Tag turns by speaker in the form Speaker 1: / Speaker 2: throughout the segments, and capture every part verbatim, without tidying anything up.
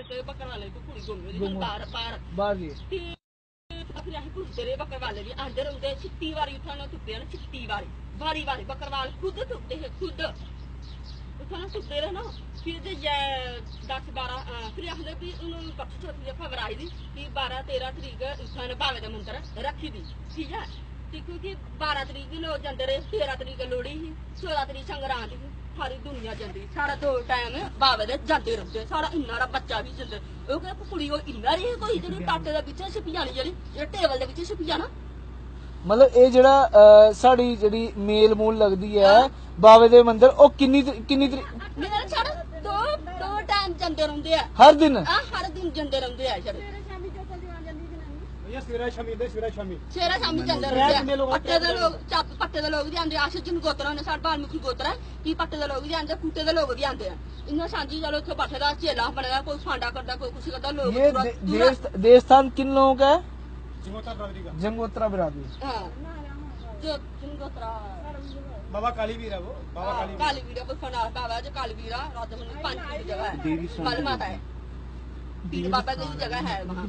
Speaker 1: ਤੇ ਬੱਕਰ ਵਾਲੇ ਤੋਂ ਕੁੜੀ ਗੁੰਮ ਗਈ ਬਾਹਰ ਬਾਹਰ
Speaker 2: ਬਾਹਰ ਜੀ
Speaker 1: ਤੇ ਫਿਰ ਅਸੀਂ ਪੁੱਛਦੇ ਰਹੇ ਬੱਕਰ ਵਾਲੇ ਵੀ ਅੰਦਰ ਹੁੰਦੇ ਛਿੱਤੀ ਵਾਰੀ ਉਠਾਣਾ ਤੁੱਪਿਆ ਨਾ ਛਿੱਤੀ ਵਾਰੀ ਵਾਰੀ ਵਾਰੀ ਬੱਕਰ ਵਾਲ ਖੁਦ ਤੁੱਪਦੇ ਹੈ ਖੁਦ ਉਠਾਣਾ ਤੁੱਪਦੇ ਰਹੇ ਨਾ ਫਿਰ ਜੇ ਦਸ ਬਾਰਾਂ ਫਿਰ ਆਖਦੇ ਵੀ ਉਹਨੂੰ ਪੱਛ ਛੋਟੀ ਖਬਰ ਆਈ ਦੀ ਕਿ ਬਾਰਾਂ ਤੇਰਾਂ ਤਰੀਕ ਉਠਾਣਾ ਬਾਵੇ ਦਾ ਮੰਦਰ ਰੱਖੀ ਦੀ ਠੀਕ ਹੈ ਤੇ ਕਿਉਂਕਿ ਬਾਰਾਂ ਤਰੀਕ ਵੀ ਲੋਕ ਜਾਂਦੇ ਰਹੇ ਤੇਰਾਂ ਤਰੀਕ ਲੋਹੜੀ ਸੀ ਚੌਦਾਂ ਤਰੀਕ ਸੰਗਰਾਂਦ ਸੀ ਸਾਰੀ ਦੁਨੀਆ ਜਾਂਦੀ ਸਾਰਾ ਦੋ ਟਾਈਮ ਬਾਵੇ ਦੇ ਜਾਂਦੇ ਰਹਿੰਦੇ ਸਾਰਾ ਇੰਨਾ ਦਾ ਬੱਚਾ ਵੀ ਜਾਂਦੇ ਉਹ ਕਹਿੰਦਾ ਕੁੜੀ ਉਹ ਇੰਨਾ ਰਹੀ ਕੋਈ ਜਿਹੜੀ ਟਾਟੇ ਦੇ ਵਿੱਚ ਛਿਪ ਜਾਣੀ ਜਿਹੜੀ ਜਿਹੜੇ ਟੇਬਲ ਦੇ ਵਿੱਚ ਛਿਪ ਜਾਣਾ
Speaker 2: ਮਤਲਬ ਇਹ ਜਿਹੜਾ ਸਾਡੀ ਜਿਹੜੀ ਮੇਲ ਮੂਲ ਲੱਗਦੀ ਹੈ ਬਾਵੇ ਦੇ ਮੰਦਿਰ ਉਹ ਕਿੰਨੀ ਕਿੰਨੀ
Speaker 1: ਮੇਰਾ ਛੜ ਦੋ ਦੋ ਟਾਈਮ ਜਾਂਦੇ ਰਹਿੰਦੇ ਆ
Speaker 2: ਹਰ ਦਿਨ
Speaker 1: ਆ ਹਰ ਦਿਨ ਜਾਂਦੇ ਰਹਿੰਦੇ ਆ ਛੜ
Speaker 3: ਸਵੇਰਾ ਸ਼ਾਮੀ ਦੇ ਸਵੇਰਾ ਸ਼ਾਮੀ
Speaker 1: ਸਵੇਰਾ ਸ਼ਾਮੀ ਜਾਂਦੇ ਰਹਿੰਦੇ ਆ ਪੱਟੇ ਦੇ ਲੋਕ ਚੱਪ ਪੱਟੇ ਦੇ ਲੋਕ ਵੀ ਆਂਦੇ ਆਸ਼ਰ ਜਨ ਗੋਤਰਾ ਨੇ ਸਾਡੇ ਬਾਲਮੁਖੀ ਗੋਤਰਾ ਕੀ ਪੱਟੇ ਦੇ ਲੋਕ ਵੀ ਆਂਦੇ ਕੁੱਟੇ ਦੇ ਲੋਕ ਵੀ ਆਂਦੇ ਆ ਇਹਨਾਂ ਸਾਂਝੀ ਚਲੋ ਇੱਥੇ ਬੱਠੇ ਦਾ ਚੇਲਾ ਬਣਿਆ ਕੋਈ ਫਾਂਡਾ ਕਰਦਾ ਕੋਈ ਕੁਛ ਕਰਦਾ ਲੋਕ
Speaker 2: ये देवस्थान किन लोगों का है?
Speaker 3: जंगोत्रा बरादरी का
Speaker 2: जंगोत्रा बिरादरी।
Speaker 1: हाँ जो जंगोत्रा
Speaker 3: बाबा कालीवीर है वो बाबा कालीवीर
Speaker 1: कालीवीर कोई फनार बाबा जो कालीवीर राधा मुनि पांच की जगह है कल माता है पीर बाबा की जगह है वहाँ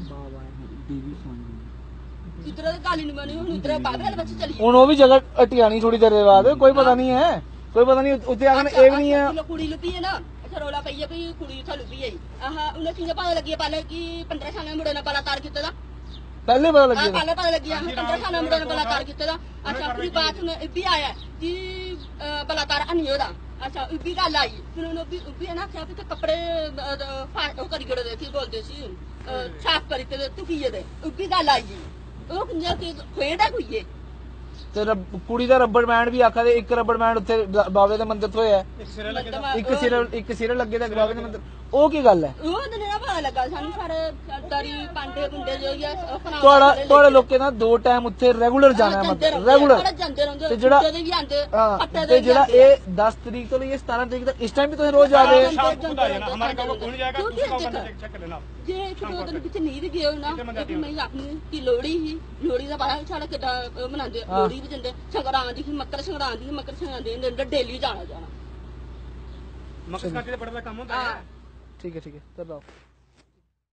Speaker 1: इधर काली नहीं बनी हूँ इधर बाबे वाले बच्चे चली
Speaker 2: ਹੁਣ ਉਹ ਵੀ ਜਗ੍ਹਾ ਹਟਿਆਣੀ ਥੋੜੀ ਦੇਰ ਦੇ ਬਾਅਦ ਕੋਈ ਪਤਾ ਨਹੀਂ ਹੈ ਕੋਈ ਪਤਾ ਨਹੀਂ ਉੱਥੇ ਆਗਨ ਇਹ ਵੀ ਨਹੀਂ ਹੈ
Speaker 1: ਕੁੜੀ ਲੁਪੀ ਹੈ ਨਾ ਅੱਛਾ ਰੋਲਾ ਪਈ ਹੈ ਵੀ ਕੁੜੀ ਇੱਥੇ ਲੁਪੀ ਹੈ ਆਹ ਉਹਨੇ ਕਿੰਨੇ ਪਤਾ ਲੱਗੀ ਪਹਿਲੇ ਕਿ ਪੰਦਰਾਂ ਸਾਲਾਂ ਮੁੰਡੇ ਨੇ ਬਲਾਕਾਰ ਕੀਤਾ ਦਾ
Speaker 2: ਪਹਿਲੇ ਪਤਾ ਲੱਗਿਆ
Speaker 1: ਪਹਿਲੇ ਪਤਾ ਲੱਗਿਆ ਪੰਦਰਾਂ ਸਾਲਾਂ ਮੁੰਡੇ ਨੇ ਬਲਾਕਾਰ ਕੀਤਾ ਦਾ ਅੱਛਾ ਫਿਰ ਬਾਅਦ ਵਿੱਚ ਇਹ ਵੀ ਆਇਆ ਕਿ ਬਲਾਕਾਰ ਨਹੀਂ ਉਹਦਾ ਅੱਛਾ ਇਹ ਵੀ ਗੱਲ ਆਈ ਫਿਰ ਉਹਨੇ ਵੀ ਵੀ ਨਾ ਕਿਹਾ ਕਿ ਕੱਪੜੇ ਉਹ ਕਰੀ ਗੜੇ ਦੇ ਕੀ ਬੋਲਦੇ ਸੀ ਸਾਫ ਕਰੀ ਤੇ ਤੁਕੀਏ ਦੇ ਇਹ ਵੀ ਗੱਲ ਆਈ ਉਹ ਕਿੰਨਾ ਕਿ ਖੇੜਾ ਕੋਈ ਹੈ
Speaker 2: ਤੇ ਕੁੜੀ ਦਾ ਰੱਬੜ ਬੈਂਡ ਵੀ ਆਖਾ ਦੇ ਇੱਕ ਰੱਬੜ ਬੈਂਡ ਉੱਥੇ ਬਾਵੇ ਦੇ ਮੰਦਿਰ ਤੋਂ ਹੋਇਆ
Speaker 3: ਇੱਕ ਸਿਰੇ ਲੱਗੇ ਦਾ
Speaker 2: ਇੱਕ ਸਿਰੇ ਇੱਕ ਸਿਰੇ ਲੱਗੇ ਦਾ ਬਾਵੇ ਦੇ ਮੰਦਿਰ ਉਹ ਕੀ ਗੱਲ ਹੈ
Speaker 1: ਉਹ ਤਾਂ ਨਹੀਂ ਪਤਾ ਲੱਗਾ ਸਾਨੂੰ ਸਾਰੇ ਸਰਦਾਰੀ ਪਾਂਡੇ ਗੁੰਡੇ ਜੋ ਜਾਂ
Speaker 2: ਤੁਹਾਡਾ ਤੁਹਾਡੇ ਲੋਕਾਂ ਦਾ ਦੋ ਟਾਈਮ ਉੱਥੇ ਰੈਗੂਲਰ ਜਾਣਾ ਮਤਲਬ ਰੈਗੂਲਰ
Speaker 1: ਤੇ
Speaker 2: ਜਿਹੜਾ
Speaker 1: ਵੀ ਆਂਦੇ
Speaker 2: ਤੇ ਜਿਹੜਾ ਇਹ ਦਸ ਤਰੀਕ ਤੋਂ ਲਈ ਸਤਾਰਾਂ ਤਰੀਕ ਤੱਕ ਇਸ ਟਾਈਮ ਵੀ ਤੁਸੀਂ ਰੋਜ਼ ਜਾ ਰਹੇ ਹੋ
Speaker 3: हमारे गांव को कौन जाएगा उसका चेक कर लेना
Speaker 1: ਜੇ ਇੱਕ ਦੋ ਦਿਨ ਵਿੱਚ ਨਹੀਂ ਗਏ ਨਾ ਇੱਕ ਮੈਂ ਆਖਣੀ ਕਿ ਲੋਹੜੀ ਹੀ ਲੋਹੜੀ ਦਾ ਬਾਹਰ ਸਾਡਾ ਕਿੱਦਾਂ ਮਨਾਉਂਦੇ ਲੋਹੜੀ ਵੀ ਜਾਂਦੇ ਸੰਗਰਾਂਦ ਦੀ ਮੱਕਰ ਸੰਗਰਾਂਦ ਦੀ ਮੱਕਰ ਸੰਗਰਾਂਦ ਦੇ ਡੇਲੀ ਜਾਣਾ ਜਾਣਾ
Speaker 3: मकर संक्रांति बड़ा काम होता है
Speaker 2: ठीक है ठीक है चलो।